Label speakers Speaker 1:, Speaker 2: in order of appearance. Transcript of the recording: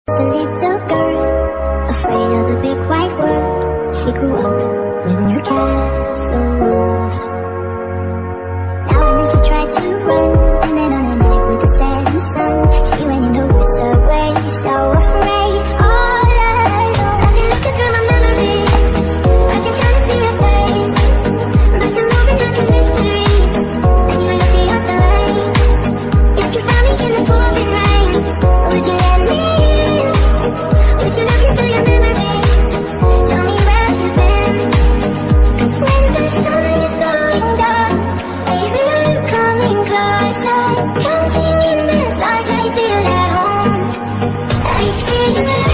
Speaker 1: A little girl, afraid of the big white world. She grew up within her castle walls. Now and then she tried to run, and then on a night with the setting sun, she went in the woods away, so afraid, all alone. I've been looking through my memories, I've been trying to see your face, but you're moving like a mystery, and you're looking up the lane. If you found me in the pouring rain, would you let me in? Would you look into your memories? Tell me where you've been. When the sun is going down, I feel you coming closer. Counting in the dark, I feel at home. I see you.